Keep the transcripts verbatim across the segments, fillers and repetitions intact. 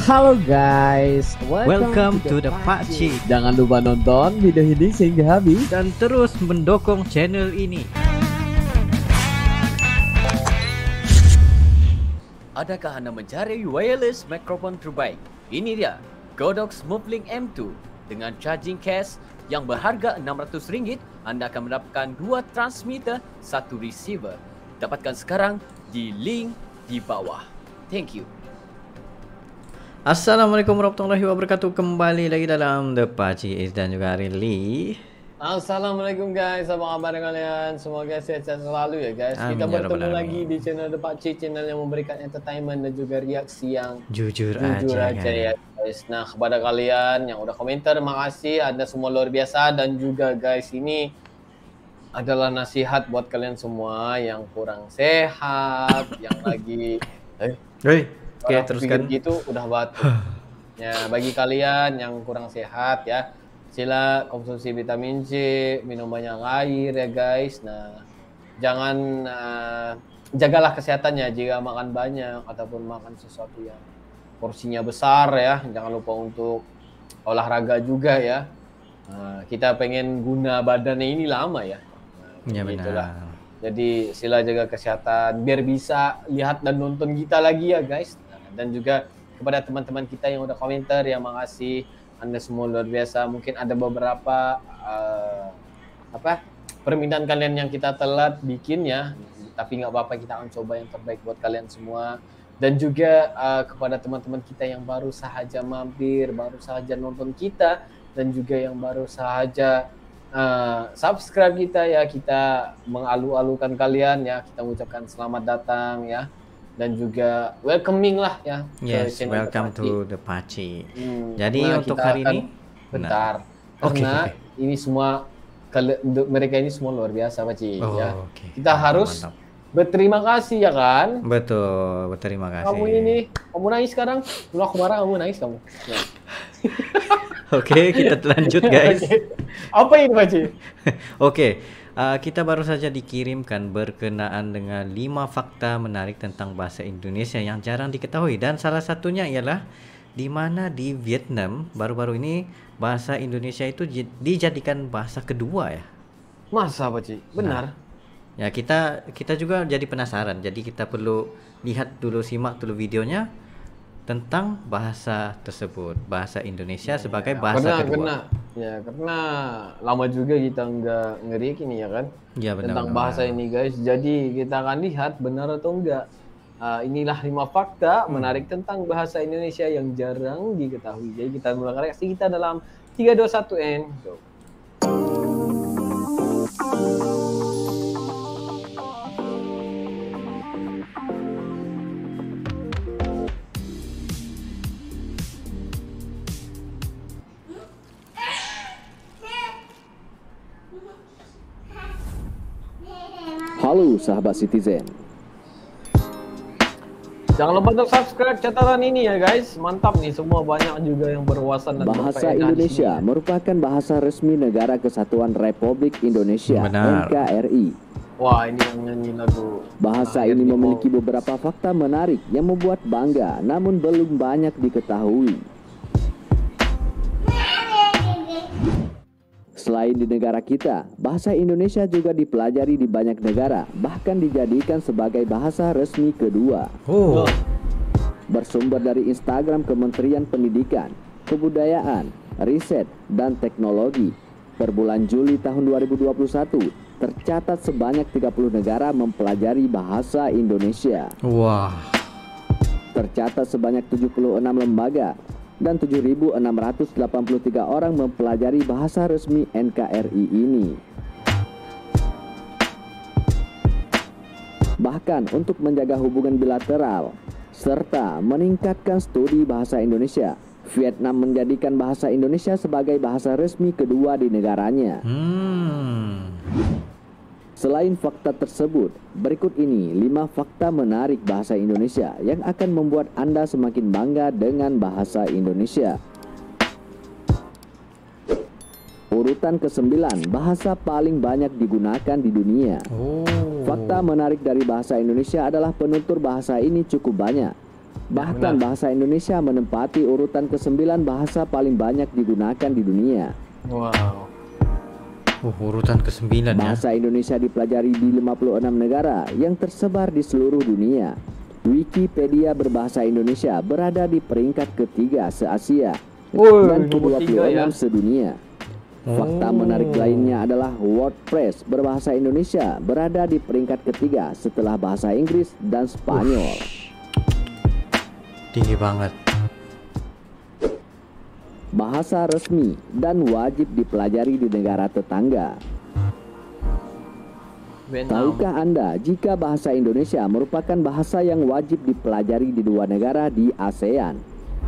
Halo guys, welcome, welcome to the Pakcik. Jangan lupa nonton video ini sehingga habis dan terus mendukung channel ini. Adakah Anda mencari wireless microphone terbaik? Ini dia, Godox Movelink M two. Dengan charging case yang berharga enam ratus ringgit, Anda akan mendapatkan dua transmitter, satu receiver. Dapatkan sekarang di link di bawah. Thank you. Assalamualaikum warahmatullahi wabarakatuh. Kembali lagi dalam The Pakcik dan juga Rilly. Assalamualaikum guys, apa kabar kalian? Semoga sehat-sehat selalu ya guys. Amin, Kita ya bertemu Rabbal lagi di channel The Pakcik, channel yang memberikan entertainment dan juga reaksi yang jujur, jujur aja, aja kan? ya guys. Nah, kepada kalian yang udah komentar, makasih. Anda semua luar biasa. Dan juga guys, ini adalah nasihat buat kalian semua yang kurang sehat, yang lagi eh, Hei, oke, teruskan. gitu udah batuk. Ya, bagi kalian yang kurang sehat ya, sila konsumsi vitamin C, minum banyak air ya guys. Nah, jangan uh, jagalah kesehatannya jika makan banyak ataupun makan sesuatu yang porsinya besar ya. Jangan lupa untuk olahraga juga ya. Nah, kita pengen guna badannya ini lama ya. Nah, ya begitulah. benar. Jadi sila jaga kesehatan biar bisa lihat dan nonton kita lagi ya guys. Nah, dan juga kepada teman-teman kita yang udah komentar, ya makasih. Anda semua luar biasa. Mungkin ada beberapa uh, apa permintaan kalian yang kita telat bikin ya, tapi nggak apa-apa, kita akan coba yang terbaik buat kalian semua. Dan juga uh, kepada teman-teman kita yang baru sahaja mampir, baru sahaja nonton kita, dan juga yang baru sahaja uh, subscribe kita ya, kita mengalu-alukan kalian ya, kita mengucapkan selamat datang ya. Dan juga welcoming lah ya. Yes, welcome to The Pakcik. Hmm, Jadi nah, untuk kita hari akan, ini bentar. Nah. Karena okay, okay. ini semua mereka ini semua luar biasa Pakcik oh, ya. Okay. Kita harus Mantap. berterima kasih ya kan. Betul, berterima kasih. Kamu ini, kamu nangis sekarang. Dulu aku marah, kamu nangis kamu. Ya. Oke, okay, kita lanjut guys. Okay. Apa ini Pakcik? Oke. Okay. Uh, kita baru saja dikirimkan berkenaan dengan lima fakta menarik tentang bahasa Indonesia yang jarang diketahui, dan salah satunya ialah di mana di Vietnam baru-baru ini bahasa Indonesia itu dijadikan bahasa kedua ya. Masa Pakcik? Benar? Nah, ya kita kita juga jadi penasaran. Jadi kita perlu lihat dulu, simak dulu videonya tentang bahasa tersebut, bahasa Indonesia ya, sebagai bahasa karena, kedua. Karena, ya karena lama juga kita nggak ngeri ini ya kan, ya, benar, tentang benar, bahasa benar. ini guys. Jadi kita akan lihat benar atau enggak. Uh, inilah lima fakta hmm. menarik tentang bahasa Indonesia yang jarang diketahui. Jadi kita mulai reaksi kita dalam tiga, dua, satu, and go. Halo sahabat Citizen. Jangan lupa untuk subscribe catatan ini ya guys. Mantap nih, semua banyak juga yang berwawasan dan Bahasa Indonesia merupakan bahasa resmi Negara Kesatuan Republik Indonesia. Benar. N K R I. Wah, ini yang nyanyi lagu. Bahasa ah, ini memiliki mau... beberapa fakta menarik yang membuat bangga, namun belum banyak diketahui. Selain di negara kita, bahasa Indonesia juga dipelajari di banyak negara, bahkan dijadikan sebagai bahasa resmi kedua. Oh. Bersumber dari Instagram Kementerian Pendidikan, Kebudayaan, Riset, dan Teknologi, per bulan Juli tahun dua ribu dua puluh satu, tercatat sebanyak tiga puluh negara mempelajari bahasa Indonesia. Wah. Tercatat sebanyak tujuh puluh enam lembaga dan tujuh ribu enam ratus delapan puluh tiga orang mempelajari bahasa resmi N K R I ini. Bahkan untuk menjaga hubungan bilateral serta meningkatkan studi bahasa Indonesia, Vietnam menjadikan bahasa Indonesia sebagai bahasa resmi kedua di negaranya. Hmm. Selain fakta tersebut, berikut ini lima fakta menarik bahasa Indonesia yang akan membuat Anda semakin bangga dengan bahasa Indonesia. Urutan kesembilan, bahasa paling banyak digunakan di dunia. Oh. Fakta menarik dari bahasa Indonesia adalah penutur bahasa ini cukup banyak. Bahkan bahasa Indonesia menempati urutan kesembilan bahasa paling banyak digunakan di dunia. Wow. Uh, urutan kesembilan ya. Bahasa Indonesia dipelajari di lima puluh enam negara yang tersebar di seluruh dunia. Wikipedia berbahasa Indonesia berada di peringkat ketiga se-Asia dan ke dua puluh enam ya. sedunia. Fakta menarik lainnya adalah WordPress berbahasa Indonesia berada di peringkat ketiga setelah bahasa Inggris dan Spanyol. Ush. Tinggi banget. Bahasa resmi dan wajib dipelajari di negara tetangga. Vietnam. Tahukah Anda jika bahasa Indonesia merupakan bahasa yang wajib dipelajari di dua negara di ASEAN?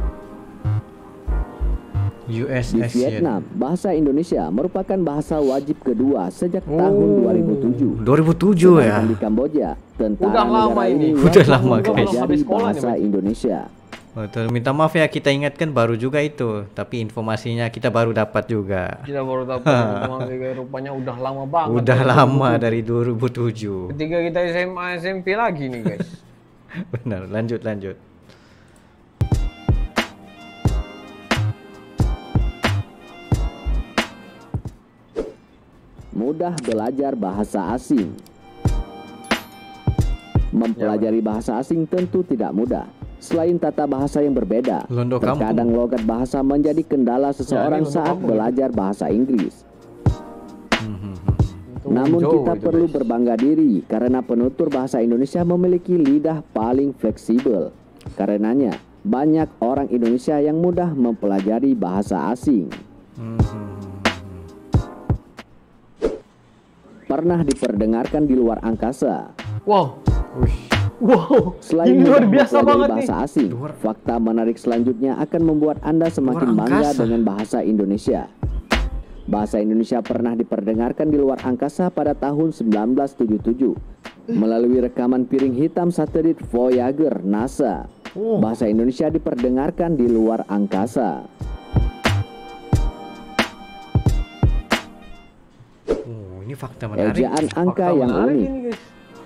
U S Di ASEAN. Vietnam, bahasa Indonesia merupakan bahasa wajib kedua sejak tahun dua ribu tujuh. dua ribu tujuh ya. Sedangkan di Kamboja, tentara Udah lama negara ini. ini Udah wajib lama, guys. mempelajari Belum sekolah nih, bahasa Mas. Indonesia. Betul, minta maaf ya kita ingatkan baru juga itu, tapi informasinya kita baru dapat juga. Kita baru dapat teman rupanya udah lama banget. Udah dari lama dua ribu tujuh. dari dua ribu tujuh. Ketika kita S M A S M P lagi nih guys. Benar, lanjut lanjut. Mudah belajar bahasa asing. Mempelajari bahasa asing tentu tidak mudah. Selain tata bahasa yang berbeda, Londo kampung. terkadang logat bahasa menjadi kendala seseorang londo saat kampung. belajar bahasa Inggris. Itu Namun jauh kita itu, perlu guys. berbangga diri karena penutur bahasa Indonesia memiliki lidah paling fleksibel. Karenanya, banyak orang Indonesia yang mudah mempelajari bahasa asing. Pernah diperdengarkan di luar angkasa. Wow. Wow. Selain Ini mudah luar biasa mempelajari banget nih. bahasa asing, Luar- fakta menarik selanjutnya akan membuat Anda semakin Luar bangga angkasa. dengan bahasa Indonesia. Bahasa Indonesia pernah diperdengarkan di luar angkasa pada tahun seribu sembilan ratus tujuh puluh tujuh melalui rekaman piring hitam satelit Voyager NASA. Oh. Bahasa Indonesia diperdengarkan di luar angkasa. Oh, ini fakta menarik. Ejaan angka Fakta yang menarik unik. ini, guys.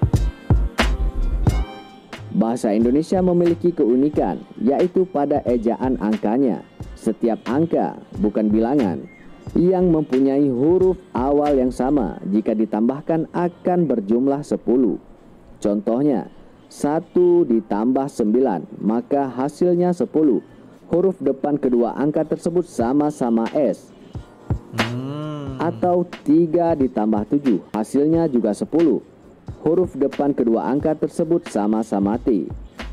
Bahasa Indonesia memiliki keunikan, yaitu pada ejaan angkanya. Setiap angka, bukan bilangan, yang mempunyai huruf awal yang sama jika ditambahkan akan berjumlah sepuluh. Contohnya, satu ditambah sembilan, maka hasilnya sepuluh. Huruf depan kedua angka tersebut sama-sama S. Hmm. Atau tiga ditambah tujuh, hasilnya juga sepuluh. Huruf depan kedua angka tersebut sama-sama T.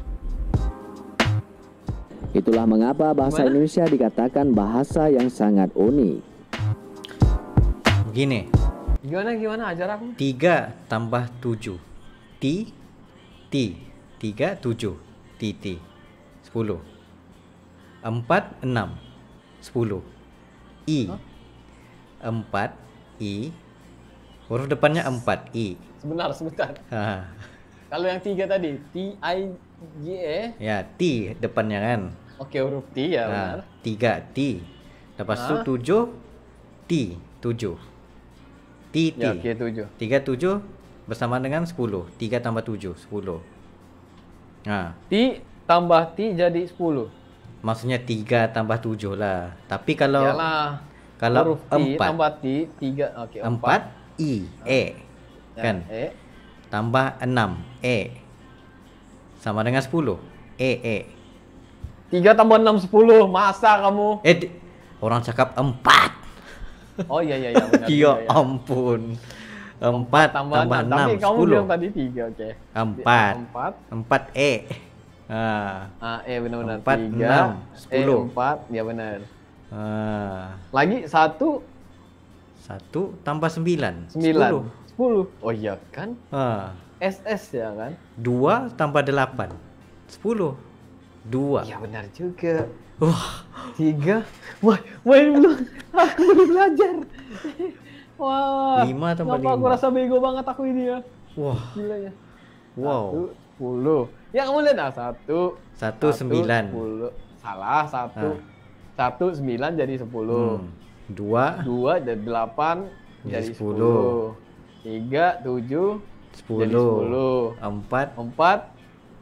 Itulah mengapa bahasa Gimana? Indonesia dikatakan bahasa yang sangat unik. Begini, Gimana gimana ajar aku? tiga tambah tujuh. T T tiga tujuh T T sepuluh. empat enam sepuluh. I empat I huruf depannya empat I. Sebentar, sebentar. Ha. Kalau yang tiga tadi, T I G E. Ya, T depannya kan. Oke, huruf T ya, benar. Nah, tiga T. Lepas itu Ah. tujuh T tujuh. T T. Ya, oke, tujuh. Tiga tujuh bersama dengan sepuluh. Tiga tambah tujuh sepuluh. Nah, T tambah T jadi sepuluh. maksudnya tiga tambah tujuh lah. Tapi kalau Yalah. kalau huruf T empat tambah T, tiga. Oke, empat I E Ya, kan. E. Tambah enam E sama dengan sepuluh. E E. tiga tambah enam, sepuluh. Masa kamu? Eh di- orang cakap empat. Oh iya iya iya benar. Ya iya, iya. ampun. Empat Tambah, tambah enam. enam Tapi kamu sepuluh. bilang tadi tiga, oke. Empat. Empat. Empat E. Ah. Ah, E benar-benar. Empat, Tiga. enam, E sepuluh. empat, ya benar. Ah. Lagi satu, Satu tambah sembilan. sembilan. Sepuluh. Sepuluh. Oh iya kan? Ah. S S ya kan? Dua tambah delapan. Sepuluh. Dua. Iya benar juga. Wah. Tiga. Wah, main belum. Aku belum belajar. Wah. Lima tambah kenapa aku lima. rasa bego banget aku ini ya. Wah. Gila ya. Wow. Satu, sepuluh. Ya kamu lihat ah, satu. Satu sembilan. Sepuluh. Salah, satu. Ah. Satu, sembilan jadi sepuluh. Hmm. Dua. Dua jadi delapan Jadi jadi sepuluh. sepuluh. Tiga, tujuh, jadi Sepuluh. sepuluh. Empat. Empat,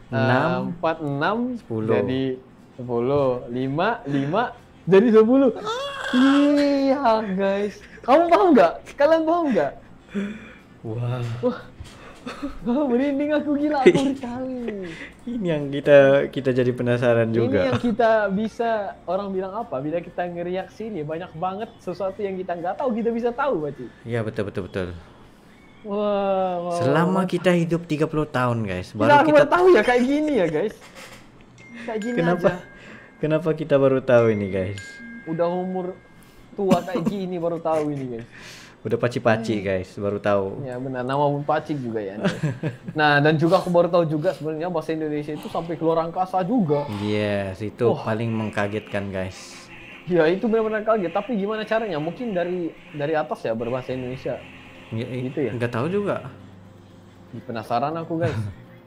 enam, empat, enam, sepuluh. jadi sepuluh, lima, lima, jadi sepuluh. Iya guys, kamu paham nggak? Kalian paham nggak? Wah. Wah, merinding aku, gila, aku baru tahu. Ini yang kita kita jadi penasaran Ini juga. yang kita bisa, orang bilang apa, bila kita ngereaksi nih banyak banget sesuatu yang kita nggak tahu, kita bisa tahu berarti. Iya, betul betul betul. Wah, wah, Selama wah. kita hidup tiga puluh tahun, guys, Kita baru baru kita tahu ya kayak gini ya guys. Kayak gini kenapa aja. kenapa kita baru tahu ini, guys? Udah umur tua kayak gini baru tahu ini guys. Udah paci-paci, guys, baru tahu. Ya benar, nama pun Pacik juga ya. Nah, dan juga aku baru tahu juga sebenarnya bahasa Indonesia itu sampai keluar angkasa juga. Yes, itu Wah. paling mengkagetkan, guys. Ya itu benar-benar kaget. Tapi gimana caranya? Mungkin dari dari atas ya berbahasa Indonesia. Ya, Gitu ya? Nggak tahu juga. Penasaran aku guys.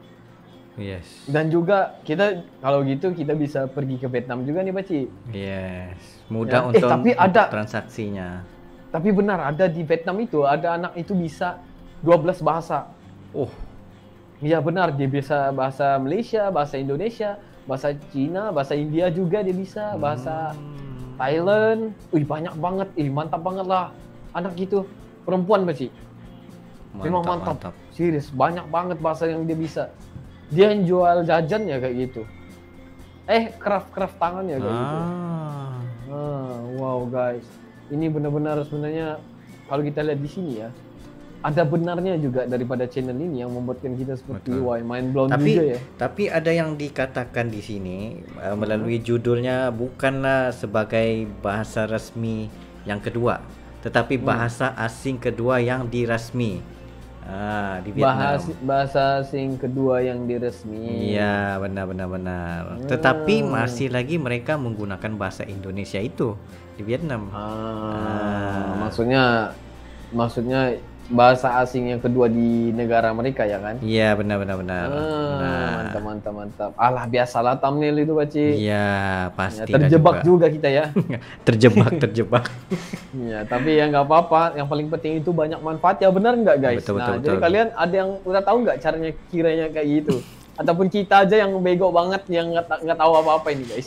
Yes. Dan juga kita kalau gitu kita bisa pergi ke Vietnam juga nih Paci. Yes. Mudah Ya. Eh, untuk, tapi untuk ada- transaksinya. Tapi benar ada di Vietnam itu ada anak itu bisa dua belas bahasa. Oh, Iya benar, dia bisa bahasa Malaysia, bahasa Indonesia, bahasa Cina, bahasa India juga dia bisa, bahasa Hmm. Thailand. Wih banyak banget, ih mantap banget lah anak itu. Perempuan Paci. Memang mantap. Serius, banyak banget bahasa yang dia bisa. Dia yang jual jajan ya kayak gitu. Eh, craft-craft tangan ya kayak gitu. Ah. Ah, wow guys. Ini benar-benar sebenarnya kalau kita lihat di sini ya, ada benarnya juga daripada channel ini yang membuatkan kita seperti Betul. wah mind blown Tapi juga ya. tapi ada yang dikatakan di sini uh, melalui judulnya bukanlah sebagai bahasa resmi yang kedua, tetapi bahasa asing kedua yang dirasmi. Ah, di Vietnam. Bahasa bahasa asing kedua yang diresmi. Iya, benar benar benar. Tetapi masih lagi mereka menggunakan bahasa Indonesia itu di Vietnam. Ah, maksudnya maksudnya bahasa asing yang kedua di negara mereka ya kan? Iya, benar benar benar. Ah, Nah, mantap mantap mantap. Alah biasalah thumbnail itu Paci. iya, Ya, pasti terjebak juga kita ya. terjebak, terjebak. Ya, tapi ya nggak apa-apa. Yang paling penting itu banyak manfaat ya, benar nggak guys? Betul, nah, betul, jadi betul. kalian ada yang udah tahu nggak caranya kiranya kayak gitu? Ataupun kita aja yang bego banget yang nggak ta- nggak tahu apa-apa ini guys.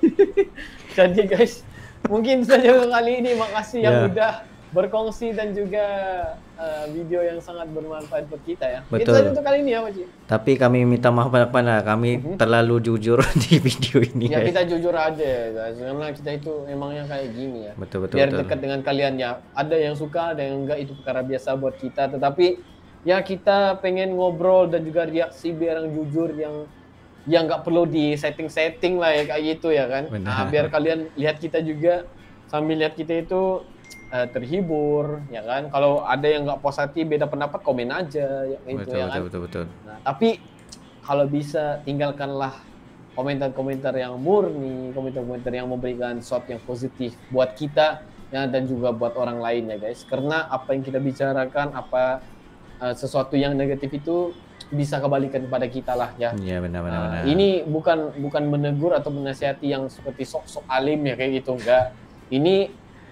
Jadi guys, mungkin saja kali ini makasih yang Ya. udah berkongsi dan juga uh, video yang sangat bermanfaat buat kita ya. Itu Betul. saja untuk kali ini ya, Pak Ci. Tapi kami minta maaf pada kami terlalu jujur di video ini. Ya guys. kita jujur aja ya guys, karena kita itu emangnya kayak gini ya. Betul betul Biar betul. dekat dengan kalian ya. Ada yang suka, ada yang enggak, itu perkara biasa buat kita. Tetapi ya kita pengen ngobrol dan juga reaksi biar yang jujur, yang yang nggak perlu di setting-setting lah ya kayak gitu ya kan. Benar. Nah, biar kalian lihat kita juga sambil lihat kita itu eh, terhibur ya kan. Kalau ada yang nggak puas hati, beda pendapat, komen aja ya kayak gitu Betul ya betul kan. betul betul. Nah, tapi kalau bisa tinggalkanlah komentar-komentar yang murni, komentar-komentar yang memberikan sesuatu yang positif buat kita ya, dan juga buat orang lain ya guys. Karena apa yang kita bicarakan, apa uh, sesuatu yang negatif itu bisa kebalikan kepada kita lah ya. Iya benar benar Uh, benar. ini bukan bukan menegur atau menasihati yang seperti sok-sok alim ya kayak gitu, enggak. Ini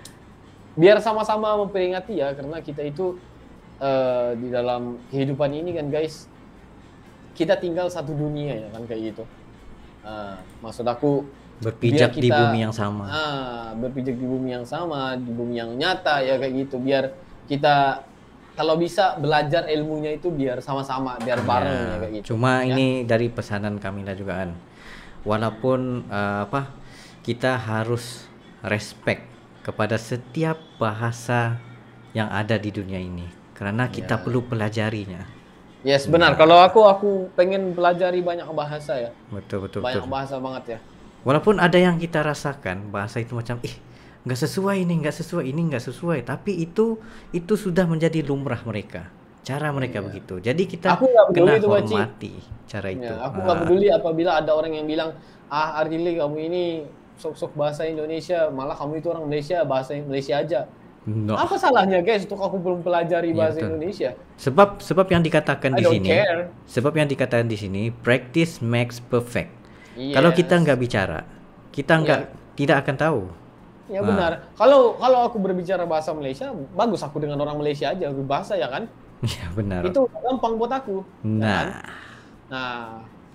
biar sama-sama memperingati ya, karena kita itu uh, di dalam kehidupan ini kan guys, kita tinggal satu dunia ya kan kayak gitu. Uh, maksud aku berpijak biar di kita- bumi yang sama. ah, berpijak di bumi yang sama, di bumi yang nyata ya kayak gitu. Biar kita kalau bisa belajar ilmunya itu biar sama-sama, biar bareng ya, kayak gitu. Cuma Ya. ini dari pesanan Kamila juga kan. Walaupun eh, apa kita harus respect kepada setiap bahasa yang ada di dunia ini karena kita Ya. perlu pelajarinya. Yes, benar. Kalau aku aku pengen pelajari banyak bahasa ya. Betul betul Banyak betul. bahasa banget ya. Walaupun ada yang kita rasakan bahasa itu macam ih nggak sesuai ini nggak sesuai ini nggak sesuai, tapi itu itu sudah menjadi lumrah mereka, cara mereka begitu. Jadi kita Aku nggak peduli kena itu, Baci. hormati cara itu. Ya, aku Ah, nggak peduli apabila ada orang yang bilang, ah Ardili kamu ini sok-sok bahasa Indonesia, malah kamu itu orang Malaysia, bahasa Malaysia aja. no. Apa salahnya guys untuk aku belum pelajari Iya, bahasa betul. Indonesia? Sebab sebab yang dikatakan I di don't sini, care. sebab yang dikatakan di sini practice makes perfect. Yes. Kalau kita nggak bicara, kita nggak tidak akan tahu. Ya Ah. benar. Kalau kalau aku berbicara bahasa Malaysia, bagus aku dengan orang Malaysia aja berbahasa ya kan. Ya benar. Itu gampang buat aku. ya kan? Nah, Nah,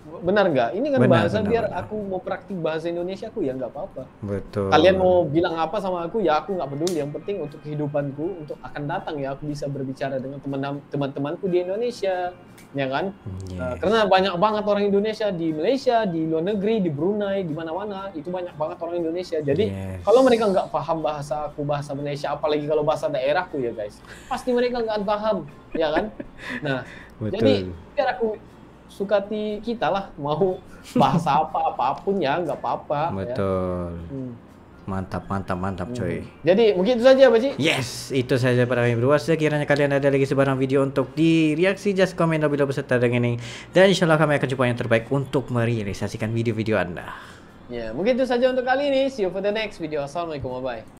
Benar nggak? Ini kan Benar, bahasa benar, biar benar. aku mau praktik bahasa Indonesia aku ya nggak apa-apa. Betul. Kalian mau bilang apa sama aku ya aku nggak peduli. Yang penting untuk kehidupanku, untuk akan datang ya aku bisa berbicara dengan teman teman-temanku di Indonesia, ya kan? Yes. Uh, karena banyak banget orang Indonesia di Malaysia, di luar negeri, di Brunei, di mana-mana itu banyak banget orang Indonesia. Jadi Yes. kalau mereka nggak paham bahasa aku, bahasa Malaysia, apalagi kalau bahasa daerahku ya guys, pasti mereka nggak paham, ya kan? Nah, Betul. jadi biar aku sukati kita lah, mau bahasa apa apapun ya nggak apa-apa. Betul. Ya. Hmm. Mantap, mantap, mantap, coy. Jadi mungkin itu saja, Pak Ci. Yes, itu saja para kami berdua. Sekiranya kalian ada lagi sebarang video untuk di reaksi, just komen below beserta dengan ini. Dan insya Allah kami akan coba yang terbaik untuk merealisasikan video-video Anda. Ya, mungkin itu saja untuk kali ini. See you for the next video. Assalamualaikum, bye-bye.